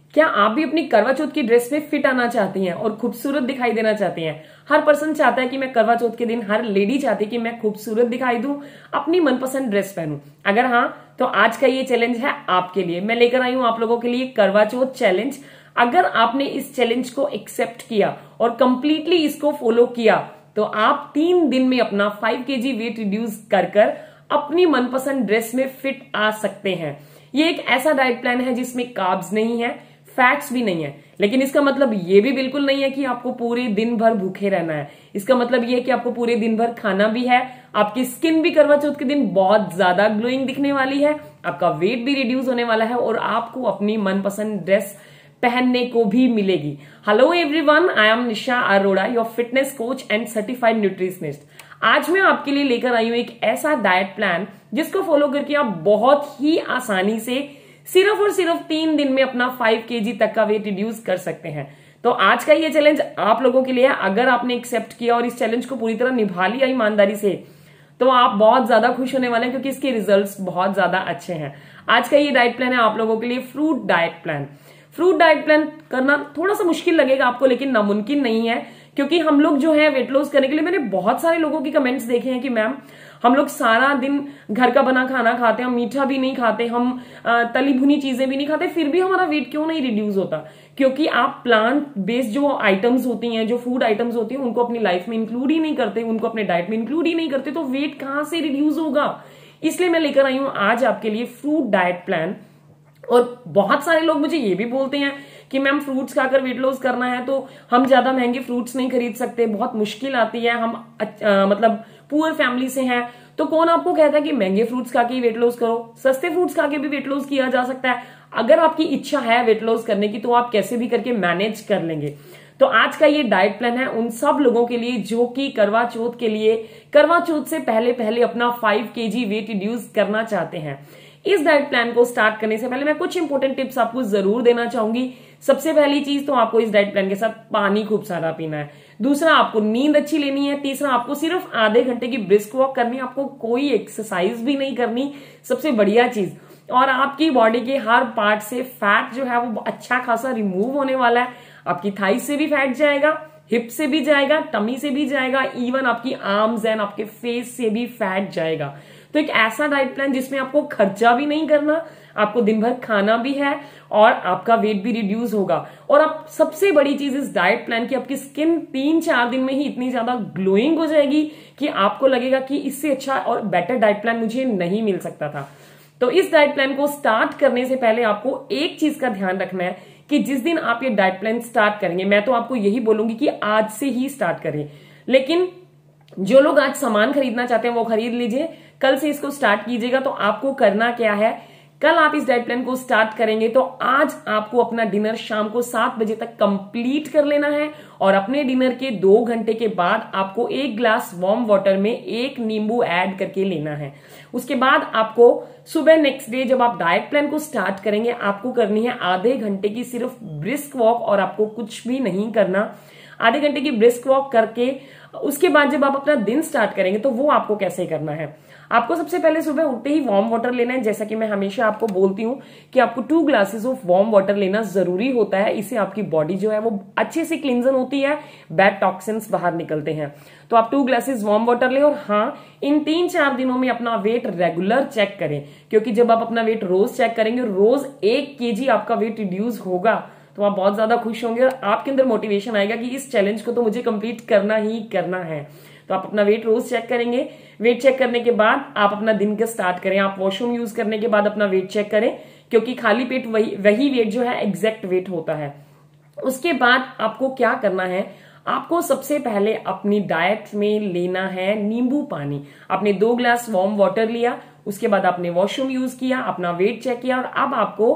क्या आप भी अपनी करवा चौथ की ड्रेस में फिट आना चाहती हैं और खूबसूरत दिखाई देना चाहती हैं? हर पर्सन चाहता है कि मैं करवा चौथ के दिन, हर लेडी चाहती है कि मैं खूबसूरत दिखाई दूं, अपनी मनपसंद ड्रेस पहनूं। अगर हाँ, तो आज का ये चैलेंज है आपके लिए। मैं लेकर आई हूं आप लोगों के लिए करवा चौथ चैलेंज। अगर आपने इस चैलेंज को एक्सेप्ट किया और कंप्लीटली इसको फॉलो किया तो आप 3 दिन में अपना 5 kg वेट रिड्यूस कर अपनी मनपसंद ड्रेस में फिट आ सकते हैं। ये एक ऐसा डाइट प्लान है जिसमें कार्ब्स नहीं है, फैट्स भी नहीं है, लेकिन इसका मतलब ये भी बिल्कुल नहीं है कि आपको पूरे दिन भर भूखे रहना है। इसका मतलब ये है कि आपको पूरे दिन भर खाना भी है। आपकी स्किन भी करवा चौथ के दिन बहुत ज्यादा ग्लोइंग दिखने वाली है, आपका वेट भी रिड्यूस होने वाला है और आपको अपनी मनपसंद ड्रेस पहनने को भी मिलेगी। Hello everyone, I am Nisha Arora, your fitness coach and certified nutritionist. आज मैं आपके लिए लेकर आई हूं एक ऐसा डाइट प्लान जिसको फॉलो करके आप बहुत ही आसानी से सिर्फ और सिर्फ 3 दिन में अपना 5 kg तक का वेट रिड्यूस कर सकते हैं। तो आज का ये चैलेंज आप लोगों के लिए है। अगर आपने एक्सेप्ट किया और इस चैलेंज को पूरी तरह निभा लिया ईमानदारी से, तो आप बहुत ज्यादा खुश होने वाले हैं क्योंकि इसके रिजल्ट्स बहुत ज्यादा अच्छे हैं। आज का ये डाइट प्लान है आप लोगों के लिए fruit diet plan. Fruit diet plan करना थोड़ा सा मुश्किल लगेगा आपको, लेकिन नामुमकिन नहीं है, क्योंकि हम लोग जो है वेट लॉस करने के लिए, मैंने बहुत सारे लोगों की कमेंट्स देखे हैं कि मैम हम लोग सारा दिन घर का बना खाना खाते हैं, हम मीठा भी नहीं खाते, हम तली भुनी चीजें भी नहीं खाते, फिर भी हमारा वेट क्यों नहीं रिड्यूस होता? क्योंकि आप प्लांट बेस्ड जो आइटम्स होती हैं, जो फूड आइटम्स होती हैं, उनको अपनी लाइफ में इंक्लूड ही नहीं करते, उनको अपने डाइट में इंक्लूड ही नहीं करते, तो वेट कहां से रिड्यूस होगा? इसलिए मैं लेकर आई हूं आज आपके लिए फ्रूट डाइट प्लान। और बहुत सारे लोग मुझे ये भी बोलते हैं कि मैम फ्रूट्स खाकर वेट लॉस करना है तो हम ज्यादा महंगे फ्रूट्स नहीं खरीद सकते, बहुत मुश्किल आती है, हम मतलब पुअर फैमिली से हैं। तो कौन आपको कहता है कि महंगे फ्रूट्स खा के ही वेट लॉस करो? सस्ते फ्रूट्स खा के भी वेट लॉस किया जा सकता है। अगर आपकी इच्छा है वेट लॉस करने की तो आप कैसे भी करके मैनेज कर लेंगे। तो आज का ये डाइट प्लान है उन सब लोगों के लिए जो कि करवा चौथ के लिए, करवा चौथ से पहले पहले अपना 5 kg वेट रिड्यूस करना चाहते हैं। इस डाइट प्लान को स्टार्ट करने से पहले मैं कुछ इंपॉर्टेंट टिप्स आपको जरूर देना चाहूंगी। सबसे पहली चीज तो आपको इस डाइट प्लान के साथ पानी खूब सारा पीना है। दूसरा, आपको नींद अच्छी लेनी है। तीसरा, आपको सिर्फ आधे घंटे की ब्रिस्क वॉक करनी है, आपको कोई एक्सरसाइज भी नहीं करनी, सबसे बढ़िया चीज। और आपकी बॉडी के हर पार्ट से फैट जो है वो अच्छा खासा रिमूव होने वाला है। आपकी थाई से भी फैट जाएगा, हिप से भी जाएगा, टमी से भी जाएगा, इवन आपकी आर्म्स एंड आपके फेस से भी फैट जाएगा। तो एक ऐसा डाइट प्लान जिसमें आपको खर्चा भी नहीं करना, आपको दिन भर खाना भी है और आपका वेट भी रिड्यूस होगा। और अब सबसे बड़ी चीज इस डाइट प्लान की, आपकी स्किन 3-4 दिन में ही इतनी ज्यादा ग्लोइंग हो जाएगी कि आपको लगेगा कि इससे अच्छा और बेटर डाइट प्लान मुझे नहीं मिल सकता था। तो इस डाइट प्लान को स्टार्ट करने से पहले आपको एक चीज का ध्यान रखना है कि जिस दिन आप ये डाइट प्लान स्टार्ट करेंगे, मैं तो आपको यही बोलूंगी कि आज से ही स्टार्ट करें, लेकिन जो लोग आज सामान खरीदना चाहते हैं वो खरीद लीजिए, कल से इसको स्टार्ट कीजिएगा। तो आपको करना क्या है, कल आप इस डाइट प्लान को स्टार्ट करेंगे तो आज आपको अपना डिनर शाम को 7 बजे तक कंप्लीट कर लेना है और अपने डिनर के 2 घंटे के बाद आपको 1 ग्लास वार्म वाटर में 1 नींबू ऐड करके लेना है। उसके बाद आपको सुबह नेक्स्ट डे जब आप डाइट प्लान को स्टार्ट करेंगे, आपको करनी है आधे घंटे की सिर्फ ब्रिस्क वॉक और आपको कुछ भी नहीं करना। आधे घंटे की ब्रिस्क वॉक करके उसके बाद जब आप अपना दिन स्टार्ट करेंगे तो वो आपको कैसे करना है, आपको सबसे पहले सुबह उठते ही वार्म वाटर लेना है। जैसा कि मैं हमेशा आपको बोलती हूँ कि आपको 2 ग्लासेस ऑफ वार्म वाटर लेना जरूरी होता है। इससे आपकी बॉडी जो है वो अच्छे से क्लींजन होती है, बैड टॉक्सिन्स बाहर निकलते हैं। तो आप 2 ग्लासेस वार्म वाटर लें और हाँ, इन 3-4 दिनों में अपना वेट रेगुलर चेक करें, क्योंकि जब आप अपना वेट रोज चेक करेंगे, रोज 1 kg आपका वेट रिड्यूस होगा तो आप बहुत ज्यादा खुश होंगे और आपके अंदर मोटिवेशन आएगा कि इस चैलेंज को तो मुझे कंप्लीट करना ही करना है। तो आप अपना वेट रोज चेक करेंगे। वेट चेक करने के बाद आप अपना दिन का स्टार्ट करें। आप वॉशरूम यूज करने के बाद अपना वेट चेक करें, क्योंकि खाली पेट वही वेट जो है एग्जैक्ट वेट होता है। उसके बाद आपको क्या करना है, आपको सबसे पहले अपनी डाइट में लेना है नींबू पानी। आपने 2 ग्लास वार्म वाटर लिया, उसके बाद आपने वॉशरूम यूज किया, अपना वेट चेक किया और अब आपको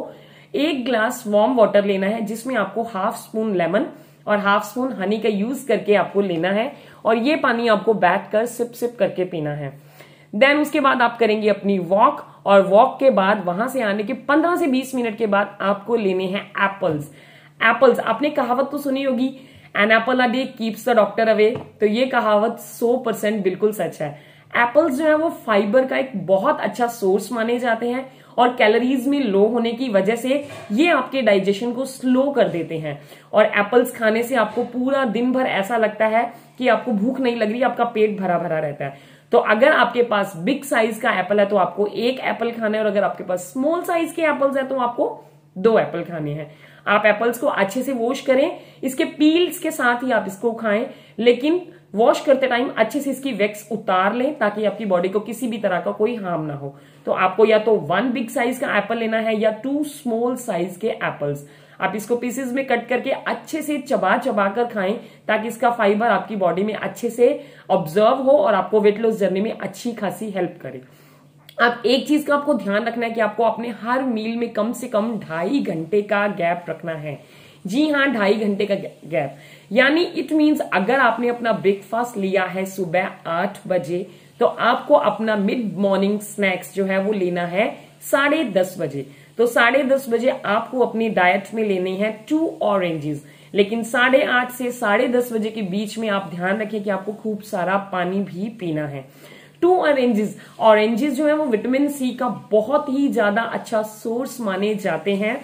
1 ग्लास वार्म वाटर लेना है जिसमें आपको 1/2 स्पून लेमन और 1/2 स्पून हनी का यूज करके आपको लेना है और ये पानी आपको बैठकर सिप सिप करके पीना है। देन उसके बाद आप करेंगे अपनी वॉक और वॉक के बाद वहां से आने के 15 से 20 मिनट के बाद आपको लेने हैं एप्पल्स। एप्पल्स, आपने कहावत तो सुनी होगी, an apple a day keeps the doctor away. तो ये कहावत 100% बिल्कुल सच है। एप्पल्स जो है वो फाइबर का एक बहुत अच्छा सोर्स माने जाते हैं और कैलोरीज में लो होने की वजह से ये आपके डाइजेशन को स्लो कर देते हैं। और एप्पल्स खाने से आपको पूरा दिन भर ऐसा लगता है कि आपको भूख नहीं लग रही, आपका पेट भरा भरा रहता है। तो अगर आपके पास बिग साइज का एप्पल है तो आपको 1 एप्पल खाना है, और अगर आपके पास स्मॉल साइज के एप्पल्स है तो आपको 2 एप्पल खाने हैं। आप एप्पल्स को अच्छे से वॉश करें, इसके पील्स के साथ ही आप इसको खाएं, लेकिन वॉश करते टाइम अच्छे से इसकी वैक्स उतार लें ताकि आपकी बॉडी को किसी भी तरह का कोई हार्म ना हो। तो आपको या तो 1 बिग साइज का एप्पल लेना है या 2 स्मॉल साइज के एप्पल्स। आप इसको पीसेस में कट करके अच्छे से चबा चबा कर खाएं ताकि इसका फाइबर आपकी बॉडी में अच्छे से ऑब्जर्व हो और आपको वेट लॉस जर्नी में अच्छी खासी हेल्प करे। अब एक चीज का आपको ध्यान रखना है कि आपको अपने हर मील में कम से कम 2.5 घंटे का गैप रखना है। जी हाँ, 2.5 घंटे का गैप, यानी इट मीन्स अगर आपने अपना ब्रेकफास्ट लिया है सुबह 8 बजे तो आपको अपना मिड मॉर्निंग स्नैक्स जो है वो लेना है 10:30 बजे। तो 10:30 बजे आपको अपनी डाइट में लेने हैं 2 ऑरेंजेस, लेकिन 8:30 से 10:30 बजे के बीच में आप ध्यान रखें कि आपको खूब सारा पानी भी पीना है। 2 ऑरेंजेस जो है वो विटामिन सी का बहुत ही ज्यादा अच्छा सोर्स माने जाते हैं।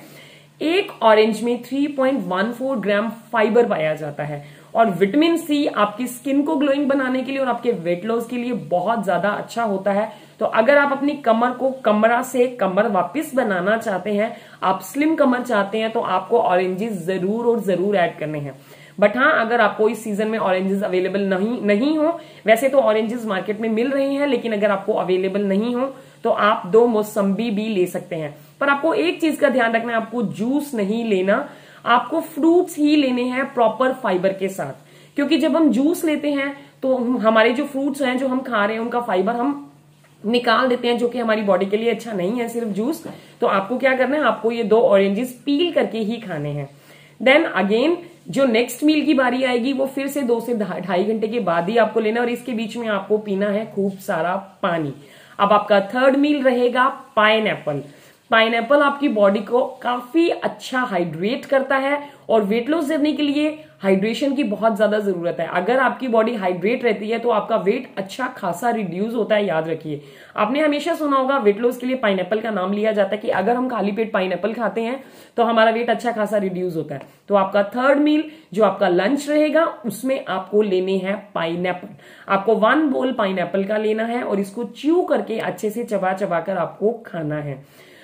एक ऑरेंज में 3.14 ग्राम फाइबर पाया जाता है, और विटामिन सी आपकी स्किन को ग्लोइंग बनाने के लिए और आपके वेट लॉस के लिए बहुत ज्यादा अच्छा होता है। तो अगर आप अपनी कमर को कमरा से कमर वापस बनाना चाहते हैं, आप स्लिम कमर चाहते हैं, तो आपको ऑरेंजेस जरूर और जरूर ऐड करने हैं। बट हाँ, अगर आपको इस सीजन में ऑरेंजेस अवेलेबल नहीं हो, वैसे तो ऑरेंजेस मार्केट में मिल रहे हैं, लेकिन अगर आपको अवेलेबल नहीं हो तो आप 2 मौसम्बी भी ले सकते हैं। पर आपको एक चीज का ध्यान रखना है, आपको जूस नहीं लेना, आपको फ्रूट्स ही लेने हैं प्रॉपर फाइबर के साथ। क्योंकि जब हम जूस लेते हैं तो हमारे जो फ्रूट्स हैं जो हम खा रहे हैं उनका फाइबर हम निकाल देते हैं, जो कि हमारी बॉडी के लिए अच्छा नहीं है, सिर्फ जूस। तो आपको क्या करना है, आपको ये 2 ऑरेंजेस पील करके ही खाने हैं। देन अगेन जो नेक्स्ट मील की बारी आएगी वो फिर से 2 से 2.5 घंटे के बाद ही आपको लेना, और इसके बीच में आपको पीना है खूब सारा पानी। अब आपका 3rd मील रहेगा पाइनएप्पल। पाइनएप्पल आपकी बॉडी को काफी अच्छा हाइड्रेट करता है, और वेट लॉस जर्नी के लिए हाइड्रेशन की बहुत ज्यादा जरूरत है। अगर आपकी बॉडी हाइड्रेट रहती है तो आपका वेट अच्छा खासा रिड्यूस होता है। याद रखिए, आपने हमेशा सुना होगा वेट लॉस के लिए पाइनएप्पल का नाम लिया जाता है कि अगर हम खाली पेट पाइनएप्पल खाते हैं तो हमारा वेट अच्छा खासा रिड्यूस होता है। तो आपका 3rd मील जो आपका लंच रहेगा उसमें आपको लेने हैं पाइनएप्पल। आपको 1 बोल पाइनएप्पल का लेना है और इसको च्यू करके अच्छे से चबा चबा कर आपको खाना है।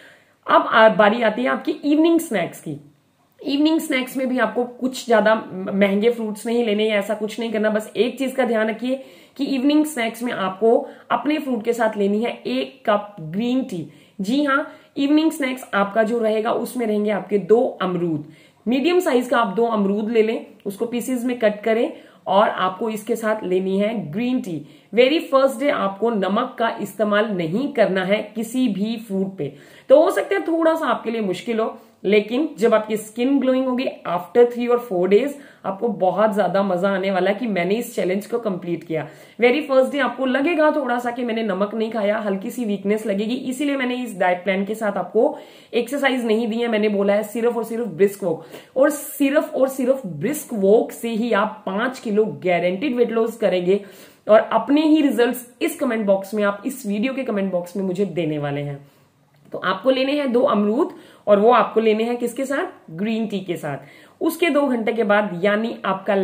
अब बारी आती है आपकी इवनिंग स्नैक्स की। इवनिंग स्नैक्स में भी आपको कुछ ज्यादा महंगे फ्रूट्स नहीं लेने, या ऐसा कुछ नहीं करना। बस एक चीज का ध्यान रखिए कि इवनिंग स्नैक्स में आपको अपने फ्रूट के साथ लेनी है 1 कप ग्रीन टी। जी हाँ, इवनिंग स्नैक्स आपका जो रहेगा उसमें रहेंगे आपके 2 अमरूद। मीडियम साइज का आप 2 अमरूद ले लें, उसको पीसेस में कट करें, और आपको इसके साथ लेनी है green tea. Very first day आपको नमक का इस्तेमाल नहीं करना है किसी भी फ्रूट पे। तो हो सकता है थोड़ा सा आपके लिए मुश्किल हो, लेकिन जब आपकी स्किन ग्लोइंग होगी आफ्टर 3 और 4 डेज आपको बहुत ज्यादा मजा आने वाला है कि मैंने इस चैलेंज को कंप्लीट किया। वेरी फर्स्ट डे आपको लगेगा थोड़ा सा कि मैंने नमक नहीं खाया, हल्की सी वीकनेस लगेगी, इसीलिए मैंने इस डाइट प्लान के साथ आपको एक्सरसाइज नहीं दी है। मैंने बोला है सिर्फ और सिर्फ ब्रिस्क वॉक, और सिर्फ ब्रिस्क वॉक से ही आप 5 किलो गारंटीड वेट लॉस करेंगे, और अपने ही रिजल्ट्स इस कमेंट बॉक्स में, आप इस वीडियो के कमेंट बॉक्स में मुझे देने वाले हैं। तो आपको लेने हैं 2 अमरूद, और वो आपको लेने हैं किसके साथ, ग्रीन टी के साथ। उसके 2 घंटे के बाद यानी आपका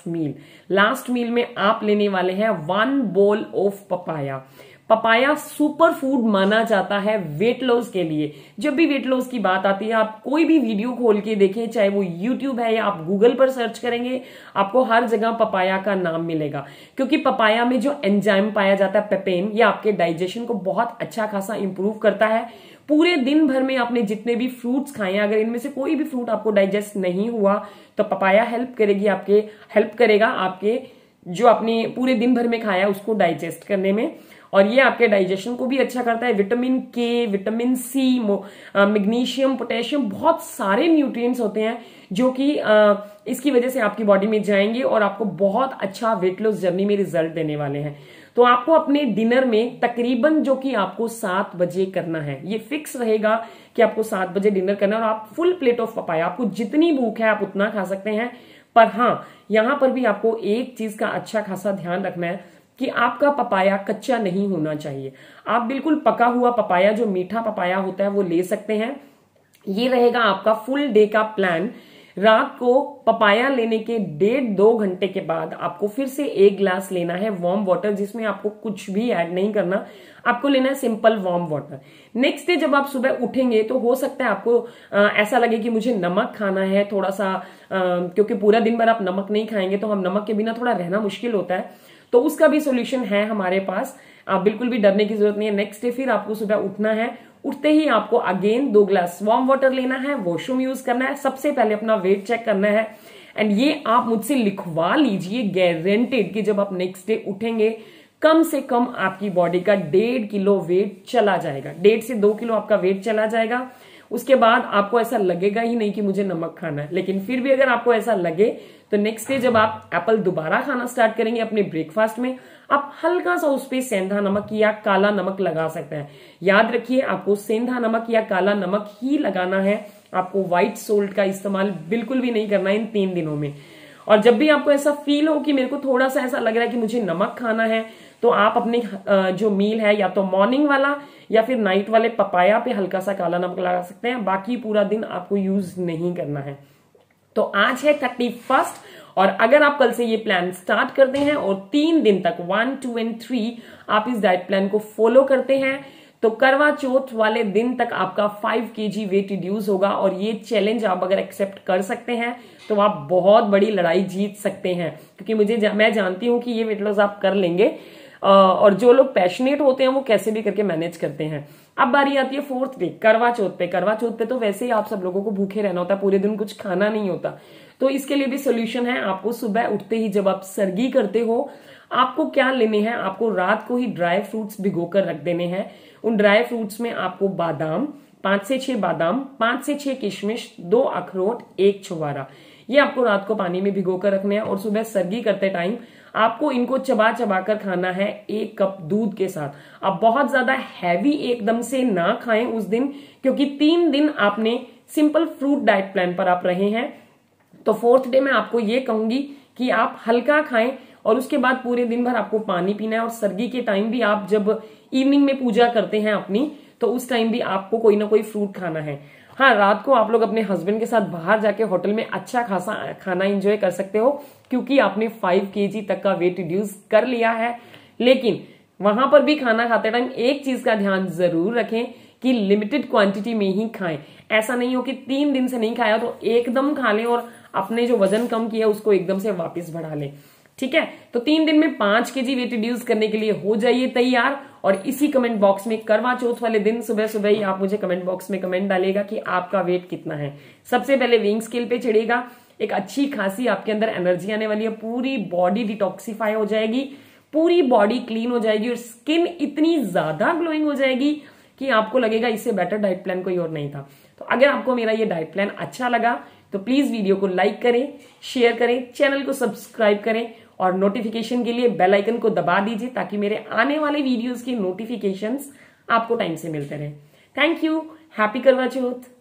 लास्ट मील में आप लेने वाले हैं 1 bowl of papaya. Papaya super food माना जाता है वेट लॉस के लिए। जब भी वेट लॉस की बात आती है, आप कोई भी वीडियो खोल के देखें, चाहे वो यूट्यूब है या आप गूगल पर सर्च करेंगे, आपको हर जगह पपाया का नाम मिलेगा। क्योंकि पपाया में जो एंजाइम पाया जाता है पेपेन, ये आपके डाइजेशन को बहुत अच्छा खासा इंप्रूव करता है। पूरे दिन भर में आपने जितने भी फ्रूट्स खाए हैं, अगर इनमें से कोई भी फ्रूट आपको डाइजेस्ट नहीं हुआ तो पपाया हेल्प करेगा आपके जो आपने पूरे दिन भर में खाया उसको डाइजेस्ट करने में। और ये आपके डाइजेशन को भी अच्छा करता है। विटामिन के, विटामिन सी, मैग्नीशियम, पोटेशियम, बहुत सारे न्यूट्रिएंट्स होते हैं जो कि इसकी वजह से आपकी बॉडी में जाएंगे और आपको बहुत अच्छा वेट लॉस जर्नी में रिजल्ट देने वाले हैं। तो आपको अपने डिनर में तकरीबन जो कि आपको 7 बजे करना है, ये फिक्स रहेगा कि आपको 7 बजे डिनर करना है, और आप फुल प्लेट ऑफ पपाया, आपको जितनी भूख है आप उतना खा सकते हैं। पर हाँ, यहां पर भी आपको एक चीज का अच्छा खासा ध्यान रखना है कि आपका पपाया कच्चा नहीं होना चाहिए। आप बिल्कुल पका हुआ पपाया, जो मीठा पपाया होता है, वो ले सकते हैं। ये रहेगा आपका फुल डे का प्लान। रात को पपाया लेने के 1.5-2 घंटे के बाद आपको फिर से 1 ग्लास लेना है वार्म वाटर, जिसमें आपको कुछ भी ऐड नहीं करना, आपको लेना है simple warm water. Next day जब आप सुबह उठेंगे तो हो सकता है आपको ऐसा लगे कि मुझे नमक खाना है थोड़ा सा, क्योंकि पूरा दिन भर आप नमक नहीं खाएंगे तो हम नमक के बिना थोड़ा रहना मुश्किल होता है, तो उसका भी सोल्यूशन है हमारे पास। आप बिल्कुल भी डरने की जरूरत नहीं है। नेक्स्ट डे फिर आपको सुबह उठना है, उठते ही आपको अगेन 2 ग्लास वार्म वाटर लेना है, वॉशरूम यूज करना है, सबसे पहले अपना वेट चेक करना है। एंड ये आप मुझसे लिखवा लीजिए, गारंटेड कि जब आप नेक्स्ट डे उठेंगे कम से कम आपकी बॉडी का 1.5 किलो वेट चला जाएगा, 1.5 से 2 किलो आपका वेट चला जाएगा। उसके बाद आपको ऐसा लगेगा ही नहीं कि मुझे नमक खाना है। लेकिन फिर भी अगर आपको ऐसा लगे तो नेक्स्ट डे जब आप एप्पल दोबारा खाना स्टार्ट करेंगे अपने ब्रेकफास्ट में, आप हल्का सा उस पर सेंधा नमक या काला नमक लगा सकते हैं। याद रखिए, आपको सेंधा नमक या काला नमक ही लगाना है, आपको व्हाइट सोल्ट का इस्तेमाल बिल्कुल भी नहीं करना है इन 3 दिनों में। और जब भी आपको ऐसा फील हो कि मेरे को थोड़ा सा ऐसा लग रहा है कि मुझे नमक खाना है, तो आप अपने जो मील है, या तो मॉर्निंग वाला या फिर नाइट वाले पपाया पे हल्का सा काला नमक लगा सकते हैं। बाकी पूरा दिन आपको यूज नहीं करना है। तो आज है 31 और अगर आप कल से ये प्लान स्टार्ट करते हैं और 3 दिन तक 1, 2 और 3 आप इस डाइट प्लान को फॉलो करते हैं, तो करवा चौथ वाले दिन तक आपका 5 kg वेट रिड्यूस होगा। और ये चैलेंज आप अगर एक्सेप्ट कर सकते हैं तो आप बहुत बड़ी लड़ाई जीत सकते हैं, क्योंकि मैं जानती हूं कि ये वेट लॉस आप कर लेंगे। और जो लोग पैशनेट होते हैं वो कैसे भी करके मैनेज करते हैं। अब बारी आती है 4th डे, करवा चौथ पे। करवा चौथ पे तो वैसे ही आप सब लोगों को भूखे रहना होता है, पूरे दिन कुछ खाना नहीं होता। तो इसके लिए भी सोल्यूशन है। आपको सुबह उठते ही जब आप सरगी करते हो, आपको क्या लेने हैं, आपको रात को ही ड्राई फ्रूट्स भिगो कर रख देने हैं। उन ड्राई फ्रूट्स में आपको बादाम, 5 से 6 बादाम, 5 से 6 किशमिश, 2 अखरोट, 1 छुहारा, ये आपको रात को पानी में भिगो कर रखने हैं। और सुबह सरगी करते टाइम आपको इनको चबा चबा कर खाना है 1 कप दूध के साथ। आप बहुत ज्यादा हैवी एकदम से ना खाएं उस दिन, क्योंकि 3 दिन आपने सिंपल फ्रूट डाइट प्लान पर आप रहे हैं। तो 4th डे में आपको ये कहूंगी कि आप हल्का खाएं और उसके बाद पूरे दिन भर आपको पानी पीना है। और सर्दी के टाइम भी आप जब इवनिंग में पूजा करते हैं अपनी, तो उस टाइम भी आपको कोई ना कोई फ्रूट खाना है। हाँ, रात को आप लोग अपने हस्बैंड के साथ बाहर जाके होटल में अच्छा खासा खाना एंजॉय कर सकते हो, क्योंकि आपने 5 kg तक का वेट रिड्यूस कर लिया है। लेकिन वहां पर भी खाना खाते टाइम एक चीज का ध्यान जरूर रखें कि लिमिटेड क्वांटिटी में ही खाएं। ऐसा नहीं हो कि 3 दिन से नहीं खाया तो एकदम खा लें और अपने जो वजन कम किया उसको एकदम से वापस बढ़ा लें। ठीक है, तो 3 दिन में 5 kg वेट रिड्यूस करने के लिए हो जाइए तैयार। और इसी कमेंट बॉक्स में करवा चौथ वाले दिन सुबह सुबह ही आप मुझे कमेंट बॉक्स में कमेंट डालेगा कि आपका वेट कितना है। सबसे पहले वेइंग स्केल पे चढ़ेगा, एक अच्छी खासी आपके अंदर एनर्जी आने वाली है, पूरी बॉडी डिटॉक्सिफाई हो जाएगी, पूरी बॉडी क्लीन हो जाएगी और स्किन इतनी ज्यादा ग्लोइंग हो जाएगी कि आपको लगेगा इससे बेटर डाइट प्लान कोई और नहीं था। तो अगर आपको मेरा ये डाइट प्लान अच्छा लगा तो प्लीज वीडियो को लाइक करें, शेयर करें, चैनल को सब्सक्राइब करें और नोटिफिकेशन के लिए बेल आइकन को दबा दीजिए ताकि मेरे आने वाले वीडियोस की नोटिफिकेशंस आपको टाइम से मिलते रहे। थैंक यू, हैप्पी करवा चौथ।